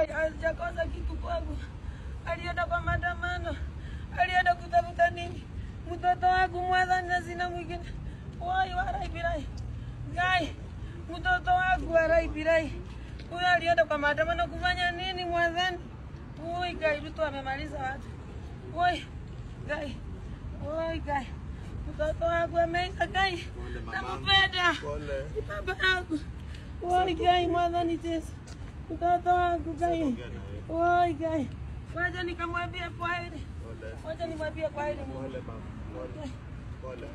hajakosa kitu kwangu. Alienda kwa maandamano. Alienda kutafuta nini? Mtoto wangu mwadhani na sina mwingine. Wai warai birai. Gai. Mtoto wangu warai birai. Huyo alienda kwa maandamano kufanya nini mwadhani? Oi gai, mtu amemaliza watu. Oi gai. Oi gai. Mtoto wangu ameisha gai. Nakupenda. Baba yangu. Oi gai, mwadhani tesa. Mtoto wangu gai. Oi gai. Wacha nikamwambia kwaheri. Wacha nimwambie kwaheri. Pole.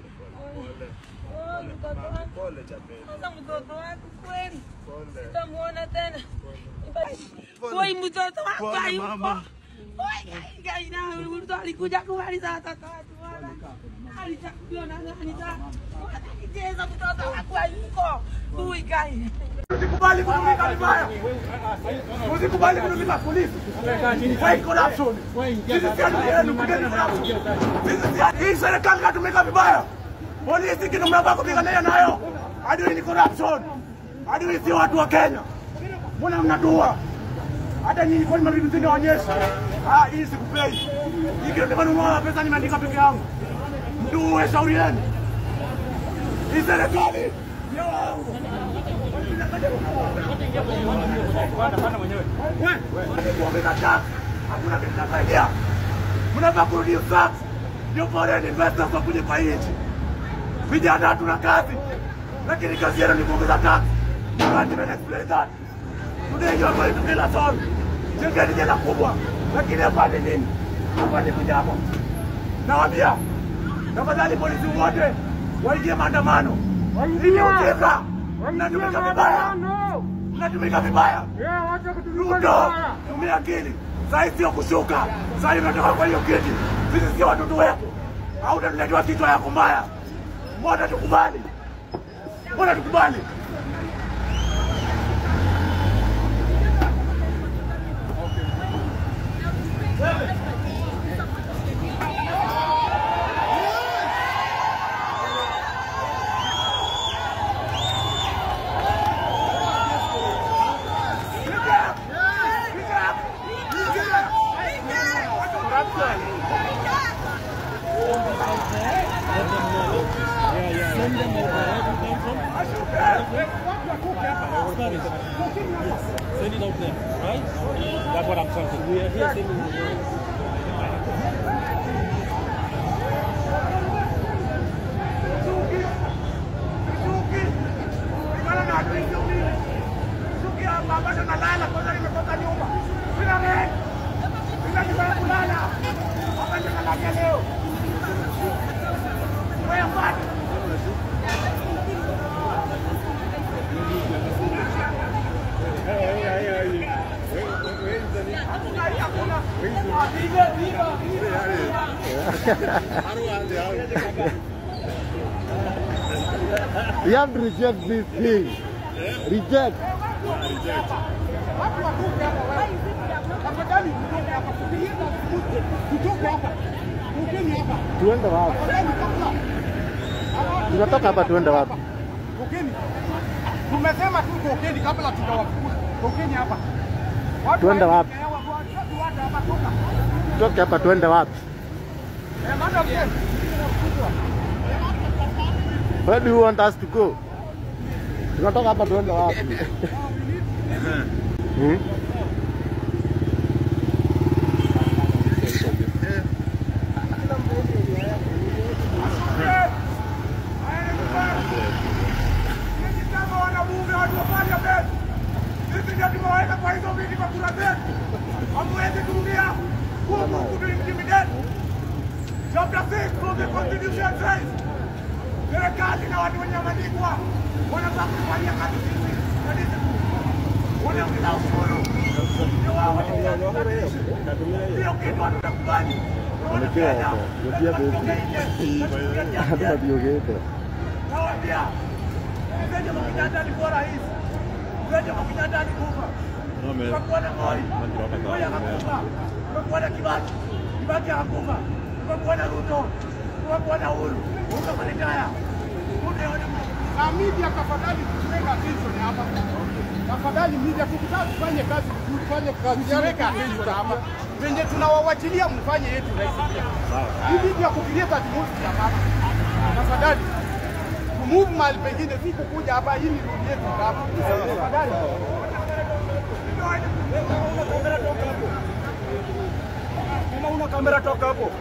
Pole jamani. Sasa mtoto wako kweli. Sitamuona tena. Oi mtoto wako hayupo. Oi gai na mtu alikuja kumaliza watoto watu wala. Alichakuliwa na nani sasa? Anacheza mtoto wako hayupo. Oi gai. Usikubali kutumika vibaya. Usikubali kutumika polisi. Fight corruption. Sisi si adui yenu, pigeni corruption. Hii serikali inatumika vibaya. Polisi kitu mnafaa kupigania nayo. Adui ni corruption. Adui si watu wa Kenya. Mbona mnadua? Hata nyinyi kwa nini mbibi zinaonyesha? Hii sikupei. Hii kitu nimenunua pesa nimeandika peke yangu. Nduwe shauri yenu. Hii serikali ndio wangu. Hakuna kitu kinasaidia. Mnafaa kurudi sasa. Ndio foreign investors wakuje kwa nchi. Vijana hatuna kazi. Lakini kazi yenu ni kuongeza tax. Can't even explain that. Today you are going to kill us all. Jengeni jela kubwa. Lakini hapa ni nini? Hapa ni kuja hapa. Nawaambia. Tafadhali polisi wote waingie maandamano. Ili uteka. Mnatumika vibaya. Mnatumika vibaya. Ruto, tumia akili. Sasa sio kushuka. Sasa unatoka kwa hiyo kiti. Sisi sio watoto wetu. Au unatuletea kichwa yako mbaya. Mbona tukubali? Mbona tukubali? Send it out there, right? That's what I'm trying to do. We are here sending it. You have to reject this thing. Reject. Tuende wapi? Tunatoka hapa tuende wapi? Tumesema tu tokeni kabla tujawafukuza. Tokeni hapa. Tuende wapi? Toke hapa tuende wapi? Where do you want us to go? Tunatoka hapa tuende wapi? Serikali na watu wenye maandikwa wanafaa kufanyia kazi sisi. Wanaongeza ushuru. Ndio kitu hatukubali. Nawaambia, mzee Mkitanda alikuwa rais. Mzee Mkitanda alikufa. Tukakuwa na Moi. Moi akakufa. Tukakuwa na Kibaki. Kibaki akakufa. Tukakuwa na Ruto. Tukakuwa na Uhuru. Ukamanitaya. Media tafadhali tuweka vision hapa. Tafadhali media tukitaka tufanye kazi vizuri, tufanye kazi weka hiyo hapa. Wenye tunawawachilia mfanye yetu rahisi pia. Hii media kukileta atmosphere hapa. Tafadhali. Move mahali pengine si kukuja hapa hii ni room yetu hapa. Tafadhali. Kama una kamera toka hapo.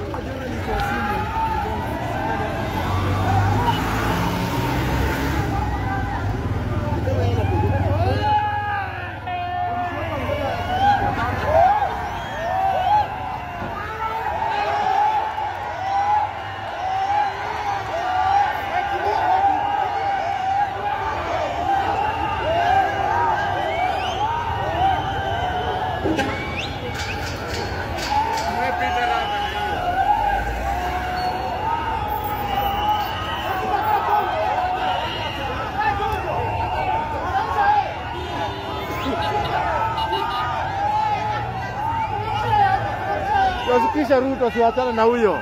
Tusikisha Ruto siwachana na huyo.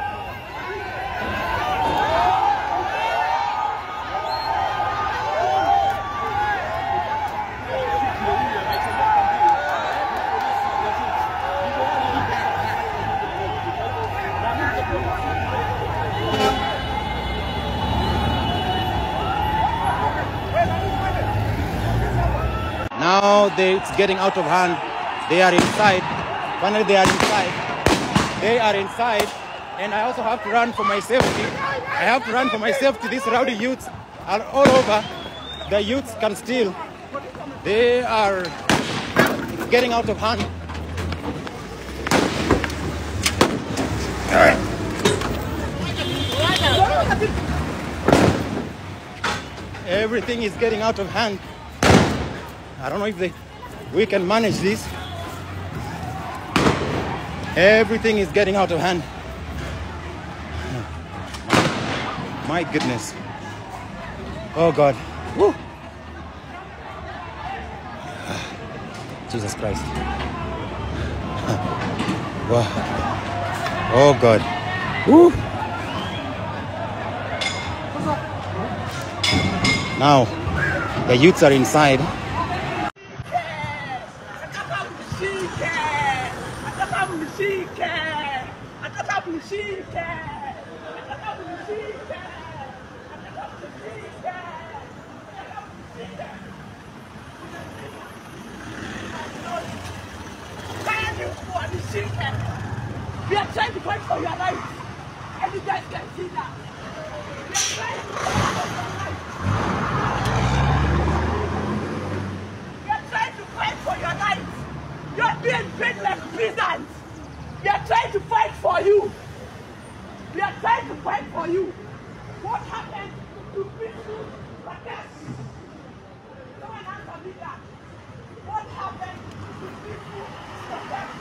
Now it's getting out of hand. They are inside. Finally, they are inside. They are inside. And I also have to run for my safety. I have to run for my safety. These rowdy youths are all over. The youths can steal. They are getting out of hand. Everything is getting out of hand. I don't know if we can manage this. Everything is getting out of hand. My goodness. Oh God. Woo. Jesus Christ. Wow. Oh God. Woo. Now, the youths are inside. We are trying to fight for your life, and you guys can see that. We are trying to fight for your life. We are trying to fight for your life. You are being treated like prisoners. We are trying to fight for you. We are trying to fight for you. What happened to people like us? Someone answer me that. What happened to people like us?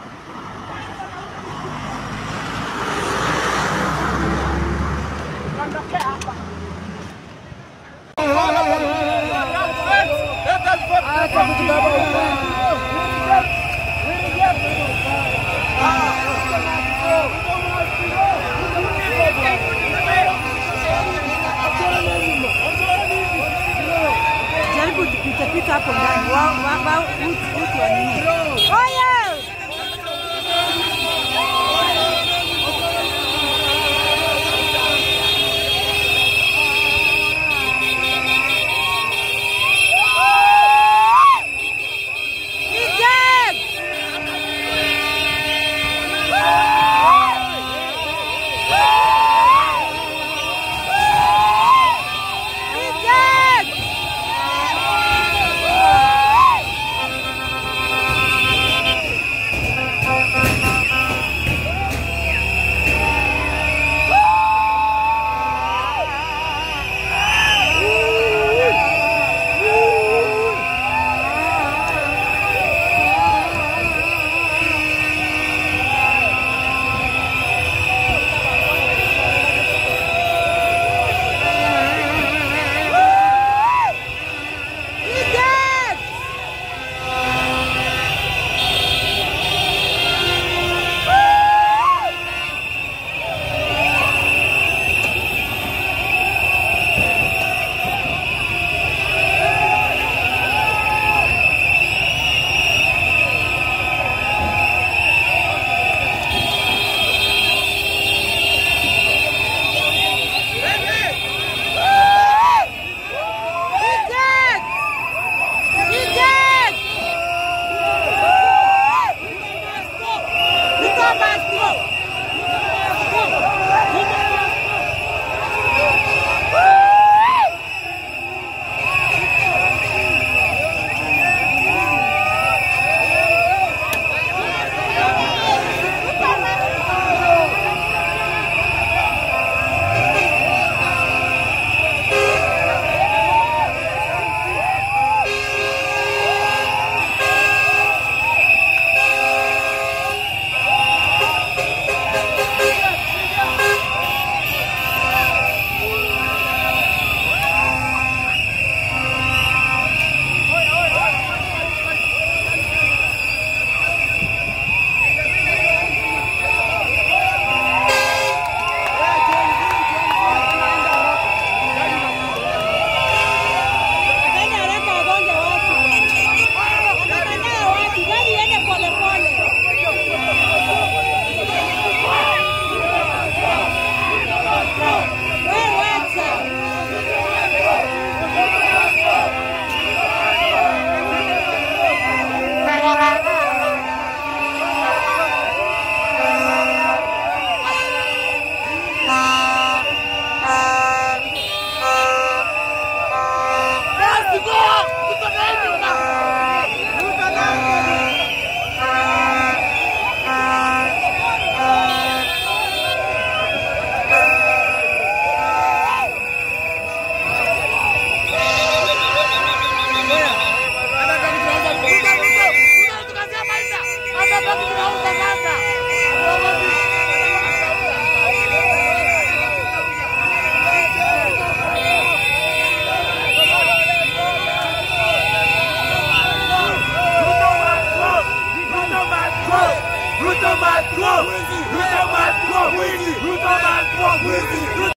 Ruto must go! Ruto must go! Ruto must go!